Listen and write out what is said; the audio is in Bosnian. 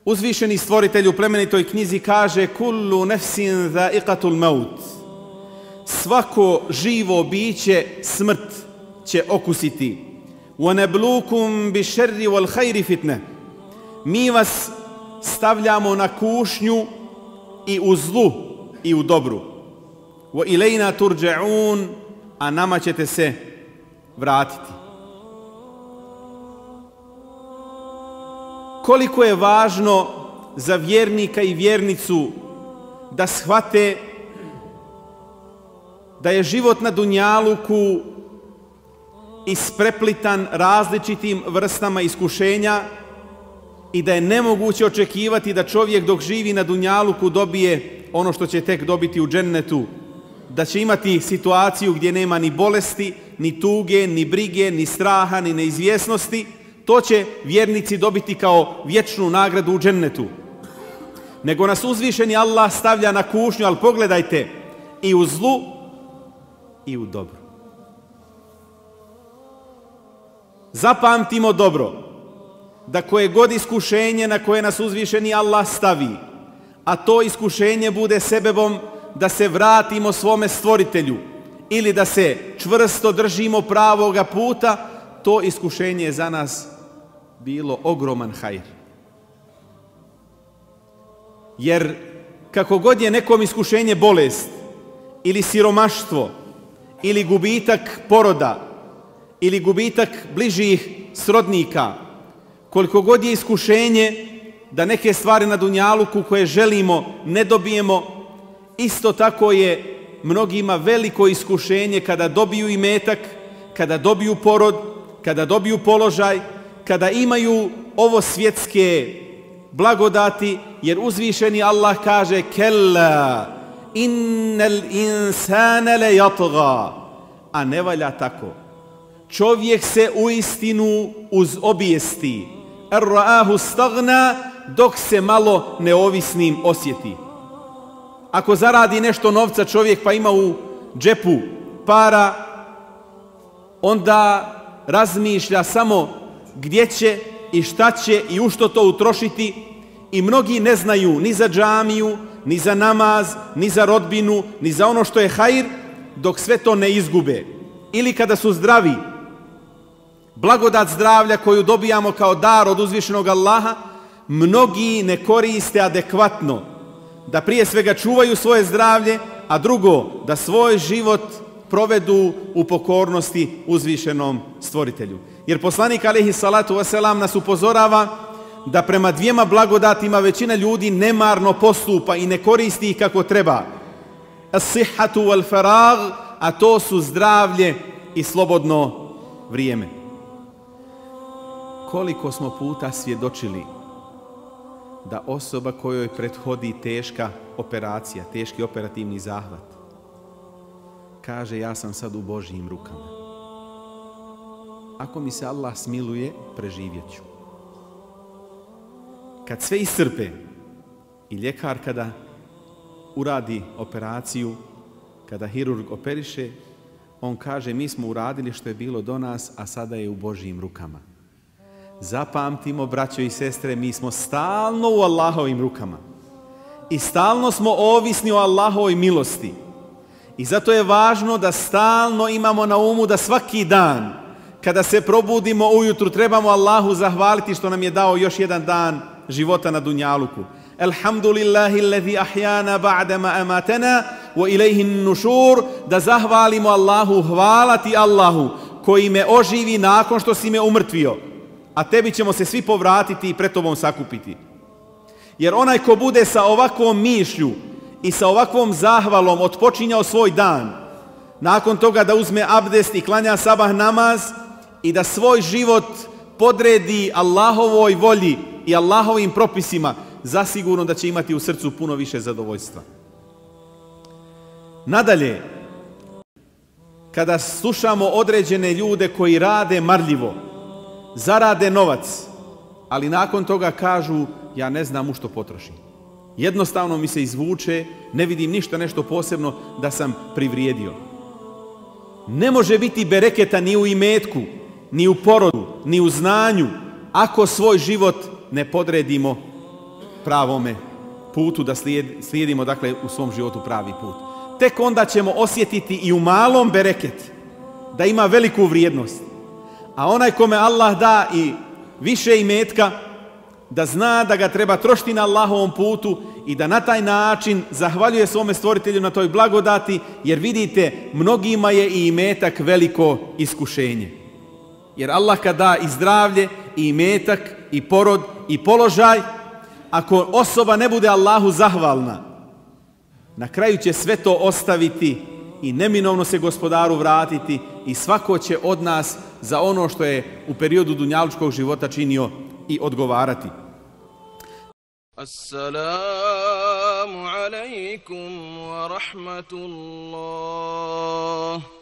Uzvišeni stvoritelj u plemenitoj knjizi kaže: kullu nefsin zaiqatul maut. Svako živo biće smrt će okusiti. Wa nabluukum bišerri wal khayri fitne. Mi vas stavljamo na kušnju i u zlu i u dobru. Wa ilejna turđa'un, a nama ćete se vratiti. Koliko je važno za vjernika i vjernicu da shvate da je život na dunjaluku ispreplitan različitim vrstama iskušenja i da je nemoguće očekivati da čovjek dok živi na dunjaluku dobije ono što će tek dobiti u džennetu, da će imati situaciju gdje nema ni bolesti, ni tuge, ni brige, ni straha, ni neizvjesnosti. To će vjernici dobiti kao vječnu nagradu u džennetu. Nego nas uzvišeni Allah stavlja na kušnju, ali pogledajte, i u zlu i u dobru. Zapamtimo dobro da koje god iskušenje na koje nas uzvišeni Allah stavi, a to iskušenje bude sebebom da se vratimo svome stvoritelju ili da se čvrsto držimo pravoga puta, to iskušenje je za nas bilo ogroman hajr. Jer kako god je nekom iskušenje bolest ili siromaštvo ili gubitak poroda ili gubitak bližih srodnika, koliko god je iskušenje da neke stvari na dunjaluku koje želimo ne dobijemo, isto tako je mnogima veliko iskušenje kada dobiju imetak, kada dobiju porod, kada dobiju položaj, kada imaju ovo svjetske blagodati, jer uzvišeni Allah kaže: kella innal insana la yatgha. A ne valja tako. Čovjek se uistinu uz obijesti, ar-ra'ahu staghna, dok se malo neovisnim osjeti. Ako zaradi nešto novca čovjek pa ima u džepu para, onda razmišlja samo gdje će i šta će i u što to utrošiti, i mnogi ne znaju ni za džamiju, ni za namaz, ni za rodbinu, ni za ono što je hajr, dok sve to ne izgube. Ili kada su zdravi, blagodat zdravlja koju dobijamo kao dar od uzvišenog Allaha, mnogi ne koriste adekvatno, da prije svega čuvaju svoje zdravlje, a drugo, da svoj život provedu u pokornosti uzvišenom stvoritelju. Jer poslanik alejhi salatu vesselam nas upozorava da prema dvijema blagodatima većina ljudi nemarno postupa i ne koristi ih kako treba. As-sihhatu wal farag, a to su zdravlje i slobodno vrijeme. Koliko smo puta svjedočili da osoba kojoj prethodi teška operacija, teški operativni zahvat, kaže: ja sam sad u Božjim rukama. Ako mi se Allah smiluje, preživjet ću. Kad sve iscrpe i ljekar kada uradi operaciju, kada hirurg operiše, on kaže: mi smo uradili što je bilo do nas, a sada je u Božjim rukama. Zapamtimo, braćo i sestre, mi smo stalno u Allahovim rukama i stalno smo ovisni o Allahovoj milosti. I zato je važno da stalno imamo na umu da svaki dan kada se probudimo ujutru trebamo Allahu zahvaliti što nam je dao još jedan dan života na dunjaluku. Alhamdulillahi alladhi ahyana ba'da ma amatana wa ilayhi an-nushur, da zahvalimo Allahu, hvala ti Allahu koji me oživi nakon što si me umrtvio, a tebi ćemo se svi povratiti i pred tobom sakupiti. Jer onaj ko bude sa ovakvom mišlju i sa ovakvom zahvalom otpočinjao svoj dan, nakon toga da uzme abdest i klanja sabah namaz i da svoj život podredi Allahovoj volji i Allahovim propisima, zasigurno da će imati u srcu puno više zadovoljstva. Nadalje, kada slušamo određene ljude koji rade marljivo, zarade novac, ali nakon toga kažu: ja ne znam u što potrošim. Jednostavno mi se izvuče, ne vidim ništa nešto posebno da sam privrijedio. Ne može biti bereketa ni u imetku, ni u porodu, ni u znanju, ako svoj život ne podredimo pravome putu, da slijedimo dakle u svom životu pravi put. Tek onda ćemo osjetiti i u malom bereket, da ima veliku vrijednost. A onaj kome Allah da i više imetka, da zna da ga treba trošiti na Allahovom putu i da na taj način zahvaljuje svome stvoritelju na toj blagodati, jer vidite, mnogima je i imetak veliko iskušenje. Jer Allah kad da i zdravlje, i imetak, i porod, i položaj, ako osoba ne bude Allahu zahvalna, na kraju će sve to ostaviti i neminovno se Gospodaru vratiti i svako će od nas za ono što je u periodu dunjalučkog života činio i odgovarati. Assalamu alaikum wa rahmatullah.